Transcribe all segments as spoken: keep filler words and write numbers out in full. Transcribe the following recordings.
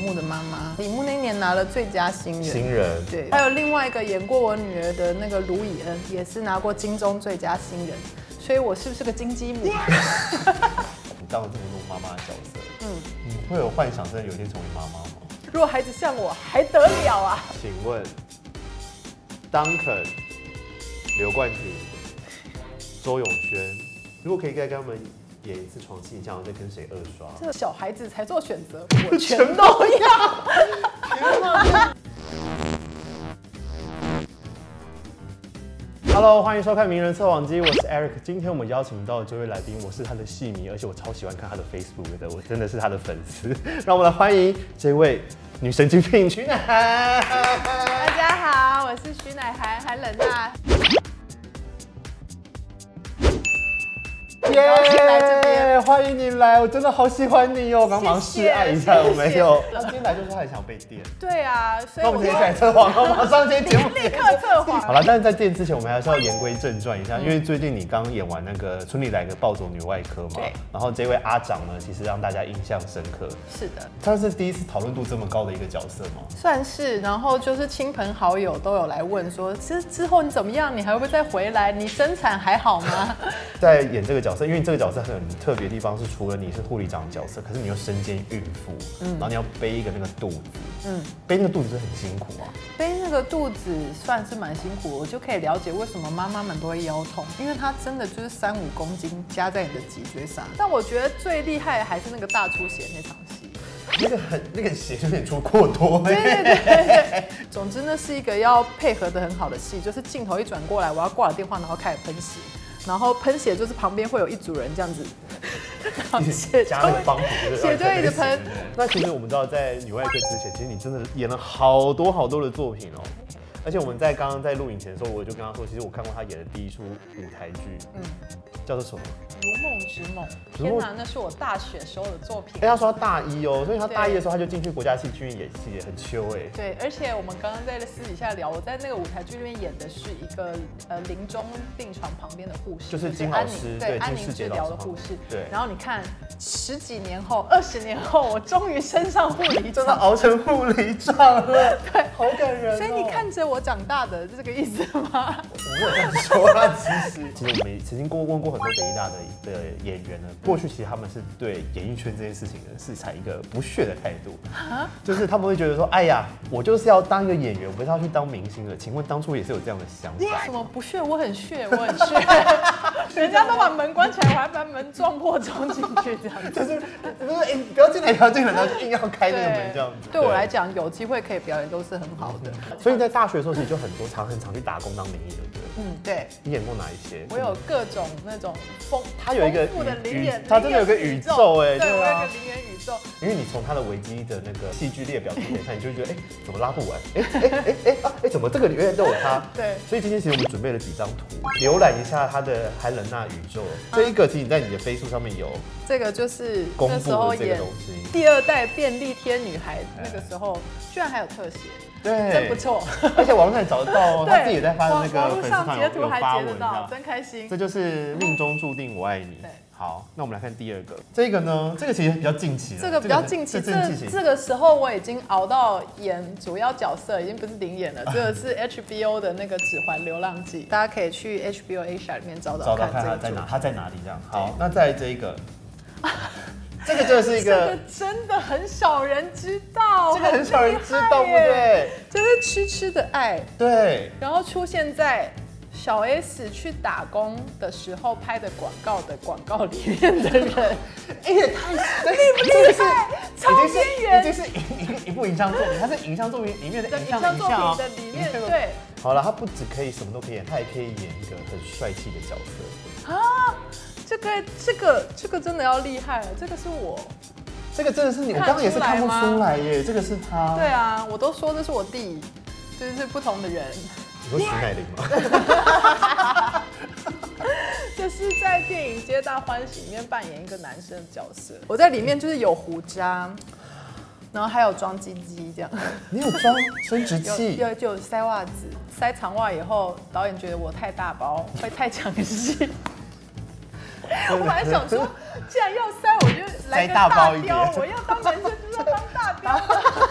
目的妈妈。李牧那一年拿了最佳新人。 新人。 对，还有另外一个演过我女儿的那个卢以恩，也是拿过金钟最佳新人。所以我是不是个金鸡母？你当了这么多妈妈的角色，嗯，你会有幻想真的有一天成为妈妈吗？ 如果孩子像我，还得了啊？ 请问 ，Duncan、刘冠廷、周永轩，如果可以再跟他们演一次床戏，你想要再跟谁二刷？ 这小孩子才做选择，我全都要。 Hello， 欢迎收看《名人测谎机》，我是 Eric。今天我们邀请到的这位来宾，我是他的戏迷，而且我超喜欢看他的 Facebook 的，我真的是他的粉丝。让我们来欢迎这位女神精品徐乃涵。 大家好，我是徐乃涵，韩冷娜。 耶！来这边，欢迎你来，我真的好喜欢你哦！刚忙示爱一下，我没有。他今天来就是他很想被电。 对啊，所以那我们今天来测谎，马上接节目， 立刻测谎。 好了，但是在电之前，我们还是要言归正传一下，因为最近你刚演完那个《村里来个暴走女外科》嘛， 对。 然后这位阿长呢，其实让大家印象深刻。 是的。 他是第一次讨论度这么高的一个角色吗？ 算是，然后就是亲朋好友都有来问说，其实之后你怎么样？你还会不会再回来？你生产还好吗？ 在演这个角色，因为这个角色很特别的地方是，除了你是护理长的角色，可是你又身兼孕妇，嗯，然后你要背一个那个肚子，嗯，背那个肚子是很辛苦啊。 背那个肚子算是蛮辛苦，我就可以了解为什么妈妈们都会腰痛，因为它真的就是三五公斤加在你的脊椎上。但我觉得最厉害的还是那个大出血那场戏。 那个很那个血有点出过多， 对对对对。总之，那是一个要配合的很好的戏，就是镜头一转过来，我要挂了电话，然后开始喷血，然后喷血就是旁边会有一组人这样子， 然后血加那个帮浦， 血就一直喷。 那其实我们知道，在女外科之前，其实你真的演了好多好多的作品哦。而且我们在刚刚在录影前的时候，我就跟他说，其实我看过他演的第一出舞台剧，嗯，叫做什么？ 如梦之梦。天哪，那是我大学时候的作品。 哎，他说他大一哦，所以他大一的时候他就进去国家戏剧院演戏，也很秋哎。 对，而且我们刚刚在私底下聊，我在那个舞台剧里面演的是一个呃临终病床旁边的护士， 就是金老师， 对，安宁治疗的护士。对。然后你看，十几年后，二十年后，我终于升上护理长， 真的熬成护理长了，对，好感人。 所以你看着我长大的，是这个意思吗？ 我没有这样说啦，其实其实我们曾经过问过很多北艺大的的演员呢，过去其实他们是对演艺圈这件事情呢是采一个不屑的态度，就是他们会觉得说，哎呀，我就是要当一个演员，我不是要去当明星的。请问当初也是有这样的想法？ 什么不屑？我很屑，我很屑。人家都把门关起来，我还把门撞破冲进去，这样子。 就是不是哎，不要进来，不要进来，然后硬要开那个门这样子。 对我来讲，有机会可以表演都是很好的。 所以在大学的时候，其实就很多常很常去打工当名医的，对。 嗯，对。 你演过哪一些？ 我有各种那种丰， 他有一个宇， 他真的有个宇宙哎， 对，我有个零元宇宙。 因为你从他的维基的那个戏剧列表里面看，你就会觉得哎，怎么拉不完？哎哎哎哎啊哎，怎么这个里面都有他？ 对。 所以今天其实我们准备了几张图，浏览一下他的韩冷娜宇宙。这一个其实你在你的Facebook上面有。 这个就是公布的这个东西。 第二代便利贴女孩那个时候，居然还有特写。 对， 真不错， 而且网络上找得到哦，他自己也在发的那个粉丝团有发文， 真开心。 这就是命中注定我爱你。对，好，那我们来看第二个，这个呢，这个其实比较近期了， 这个比较近期，这这个时候我已经熬到演主要角色，已经不是零演了，这个是 H B O 的那个《指环流浪记》，大家可以去 H B O Asia 里面找找看， 看他在哪，他在哪里这样。好，那再来这一个。这个就是一个， 这个真的很少人知道， 这个很少人知道，不对？ 这是痴痴的爱， 对。 然后出现在小 S 去打工的时候拍的广告的广告里面的人， 哎呀，太厉不厉害？超边缘， 已经是一一部影像作品，它是影像作品里面的影像作品的里面，对。 好了，他不只可以什么都可以演，他也可以演一个很帅气的角色啊。这个这个这个真的要厉害了，这个是我， 这个真的是你，我刚刚也是看不出来耶，这个是他。 对啊，我都说这是我弟，就是不同的人。 你说徐乃麟吗？ 这是在电影《皆大欢喜》里面扮演一个男生的角色，我在里面就是有胡渣，然后还有装鸡鸡这样。 你有装生殖器？ 有，就有塞袜子，塞长袜以后，导演觉得我太大包，会太强势。我本来想说，既然要塞，我就来个大雕。我要当男生就是要当大雕。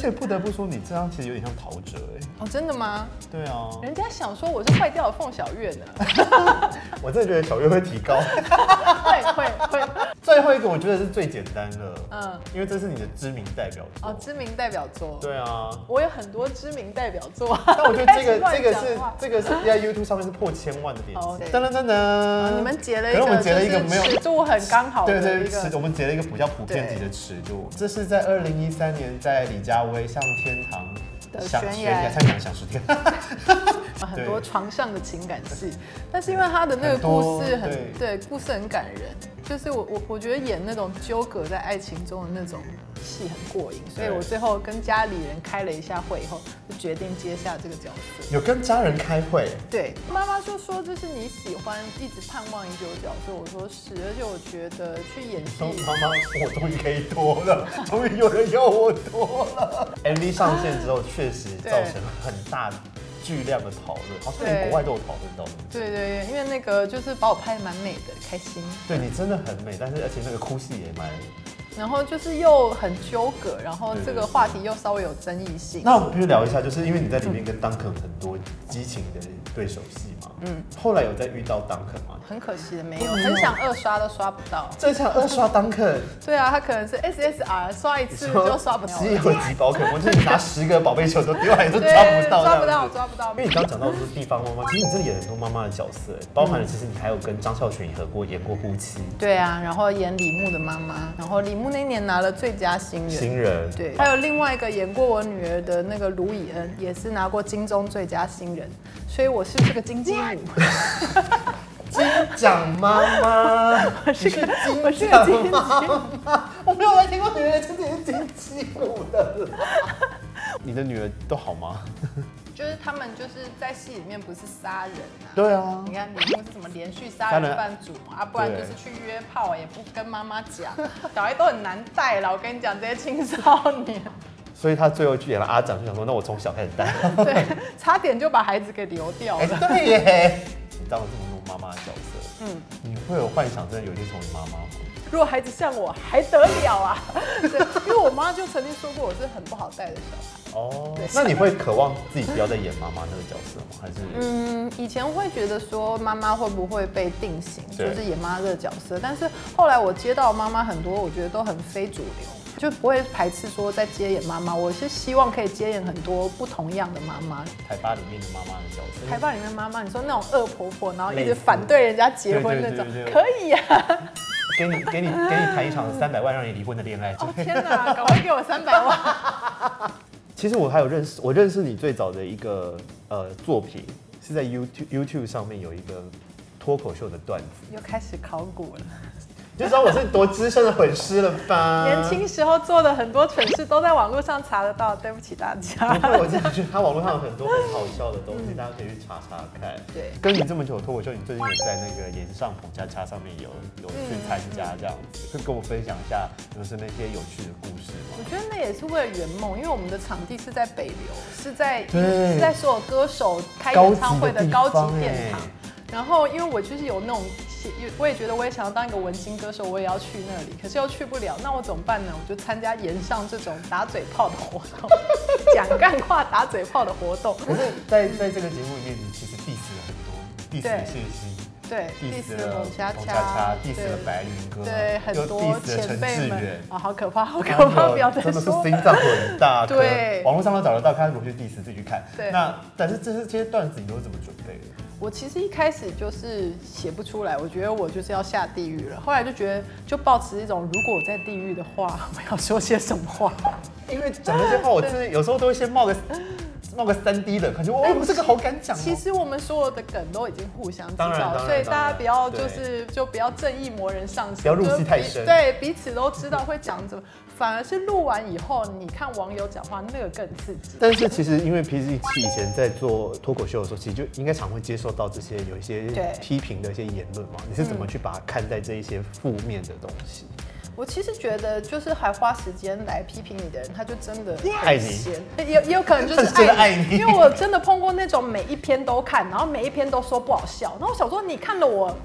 且不得不说，你这样其实有点像陶喆哎。 哦，真的吗？ 对啊。 人家想说我是坏掉的凤小岳呢。 我真的觉得小岳会提高。 会会会。 最后一个我觉得是最简单的，嗯，因为这是你的知名代表作。 哦，知名代表作。 对啊。我有很多知名代表作， 但我觉得这个这个是这个是在 YouTube 上面是破千万的点击。噔噔噔噔。 你们截了一个， 可是我们截了一个没有尺度很刚好的对一个。 对，我们截了一个比较普遍级的尺度。这是在二零一三年在李佳薇向天堂的悬崖， 向天堂十天。 很多床上的情感戏，但是因为他的那个故事很对，故事很感人，就是我我我觉得演那种纠葛在爱情中的那种戏很过瘾，所以我最后跟家里人开了一下会以后，就决定接下这个角色。 有跟家人开会？ 对，妈妈就说这是你喜欢、一直盼望已久的角色，我说是，而且我觉得去演戏， 妈妈，我终于可以脱了，终于有人要我脱了。M V 上线之后，确实造成很大巨量的讨论，好像连国外都有讨论到。 对对，因为那个就是把我拍得蛮美的，开心。 对你真的很美，但是而且那个哭戏也蛮。 然后就是又很纠葛，然后这个话题又稍微有争议性。 那我们必须聊一下，就是因为你在里面跟 Duncan 很多激情的对手戏嘛，嗯，后来有再遇到 Duncan 吗？ 很可惜的没有，很想二刷都刷不到。 最想二刷 Duncan？ 对啊，他可能是 S S R 刷一次就刷不到。 稀有级宝可梦，就是你拿十个宝贝球都丢来都抓不到， 抓不到，抓不到。 因为你刚刚讲到的是地方妈妈，其实你这里演很多妈妈的角色，包含了其实你还有跟张孝全也合过演过夫妻。 对啊，然后演李牧的妈妈，然后李牧那年拿了最佳新人。 新人。 对，还有另外一个演过我女儿的那个卢以恩，也是拿过金钟最佳新人，所以我是不是个金鸡母？ 金奖妈妈， 我是个我是个金鸡母， 我没有来听过女儿真的是金鸡母的。你的女儿都好吗？ 就是他们就是在戏里面不是杀人啊， 对啊， 你看李牧是什么连续杀人犯组啊，不然就是去约炮，也不跟妈妈讲，小孩都很难带啦。我跟你讲，这些青少年。 所以他最后去演了阿长，就想说，那我从小开始带。 对，差点就把孩子给流掉了。 欸、对耶，你当了这么多妈妈的角色，嗯，你会有幻想真的有一天成为妈妈吗？ 如果孩子像我，还得了啊？对，因为我妈就曾经说过，我是很不好带的小孩。 哦，那你会渴望自己不要再演妈妈那个角色吗？还是？ 嗯，以前会觉得说妈妈会不会被定型，就是演妈妈这个角色，但是后来我接到妈妈很多，我觉得都很非主流。就不会排斥说在接演妈妈，我是希望可以接演很多不同样的妈妈。 台爸里面的妈妈的角色， 台爸里面妈妈，你说那种恶婆婆，然后一直反对人家结婚那种，可以啊。 给你给你给你谈一场三百万让你离婚的恋爱。 哦天哪，赶快给我三百万！ 其实我还有认识，我认识你最早的一个呃作品是在 YouTube YouTube 上面有一个脱口秀的段子， 又开始考古了。 就知道我是多资深的粉丝了吧？ 年轻时候做的很多蠢事都在网络上查得到，对不起大家。 不会，我真的觉得他网络上有很多很好笑的东西，嗯、大家可以去查查看。 对， 跟你这么久的脱口秀，你最近也在那个演上捧恰恰上面有有去参加这样子，会、嗯、跟我分享一下就是那些有趣的故事吗？ 我觉得那也是为了圆梦，因为我们的场地是在北流，是在是在所有歌手开演唱会的高级殿堂。然后，因为我就是有那种，我也觉得我也想要当一个文青歌手，我也要去那里，可是又去不了，那我怎么办呢？我就参加岩上这种打嘴炮的活动，讲干话、打嘴炮的活动。 可是在，在在这个节目里面，你其实 diss 了很多，diss 了谢欣， 对 ，diss 了彭恰恰 ，diss 了白灵歌， 对，很多前辈们啊，好可怕，好可怕，不要再说， 真的是心脏很大。 对， 网络上都找得到，看如何去 diss 自己去看。 对， 那但是这些这些段子你都是怎么准备的？ 我其实一开始就是写不出来，我觉得我就是要下地狱了。后来就觉得，就抱持一种，如果我在地狱的话，我要说些什么话？ 因为讲那些话，我真的有时候都会先冒个冒个三 D 的感觉，哦，这个好敢讲、哦。 其实我们所有的梗都已经互相知道，所以大家不要就是就不要正义魔人上身， 不要入戏太深。 对，彼此都知道会讲怎么。反而是录完以后，你看网友讲话，那个更刺激。 但是其实因为 P Z 以前在做脱口秀的时候，其实就应该常会接受到这些有一些批评的一些言论嘛。你是怎么去把它看待这一些负面的东西？ 我其实觉得，就是还花时间来批评你的人，他就真的爱你， 也也有可能就是爱 你, 爱你。 因为我真的碰过那种每一篇都看，然后每一篇都说不好笑，然后我想说，你看了我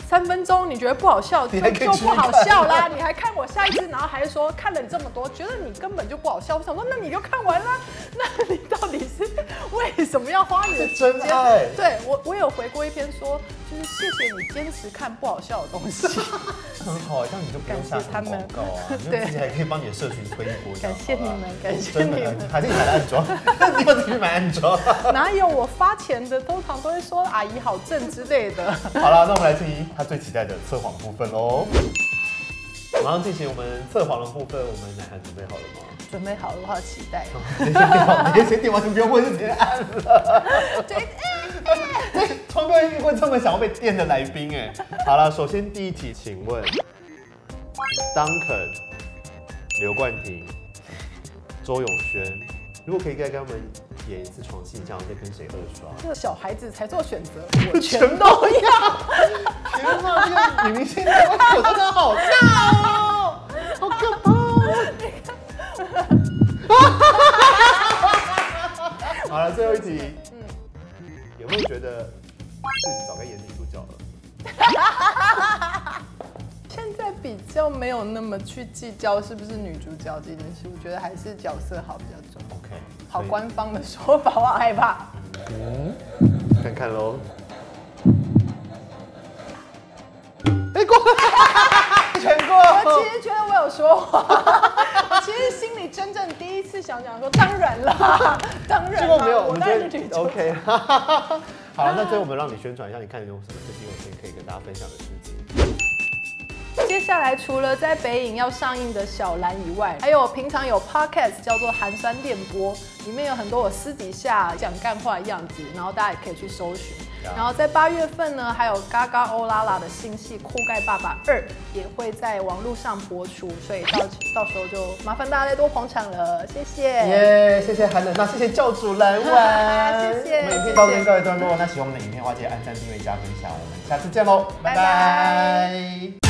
三分钟你觉得不好笑就就不好笑啦，你还看我下一支，然后还说看了你这么多，觉得你根本就不好笑。我想说，那你就看完了，那你到底是为什么要花你的时间？ 真爱。 对我，我有回过一篇说，就是谢谢你坚持看不好笑的东西， 很好，这样你就不用下什么广告啊，你就自己还可以帮你的社群推一波。 感谢你们，感谢你们， 还是你买了安装，你要自己买安装。 哪有我发钱的，通常都会说阿姨好正之类的。 好了，那我们来听他最期待的测谎部分喽。马上进行我们测谎的部分，我们奶涵准备好了吗？ 准备好的话，期待。 先点好，你先点完，你不用问，就直接按了。对，聪哥遇过这么想要被电的来宾哎。好了，首先第一题，请问 Duncan、刘冠廷、周永轩，如果可以再跟他们演一次床戏，这样再跟谁二刷？ 这个小孩子才做选择，我全都要。 天哪，这个女明星的口真的好大哦，好可怕哦！好了，最后一题，嗯，有没有觉得自己早该演女主角了？ 现在比较没有那么去计较是不是女主角这件事，我觉得还是角色好比较重。 OK， 好官方的说法，我好害怕。 嗯，看看喽。哎，过，全过。 我其实觉得我有说谎，我其实心里真正第一次想讲说，当然啦，当然啦。结果没有，我们觉得 OK。好了，那最后我们让你宣传一下，你看有什么最近有片可以跟大家分享的事情。 接下来除了在北影要上映的小兰以外，还有平常有 podcast 叫做寒酸电波，里面有很多我私底下讲干话的样子，然后大家也可以去搜寻。然后在八月份呢，还有嘎嘎欧拉拉的新戏《酷盖爸爸二》也会在网络上播出，所以到到时候就麻烦大家再多捧场了，谢谢。 耶， yeah, 谢谢韩冷，那谢谢教主来玩， 谢谢。 我们影片到这边告一段落，那喜欢我们的影片的话，记得按赞、订阅、加分享，我们下次见喽，拜拜。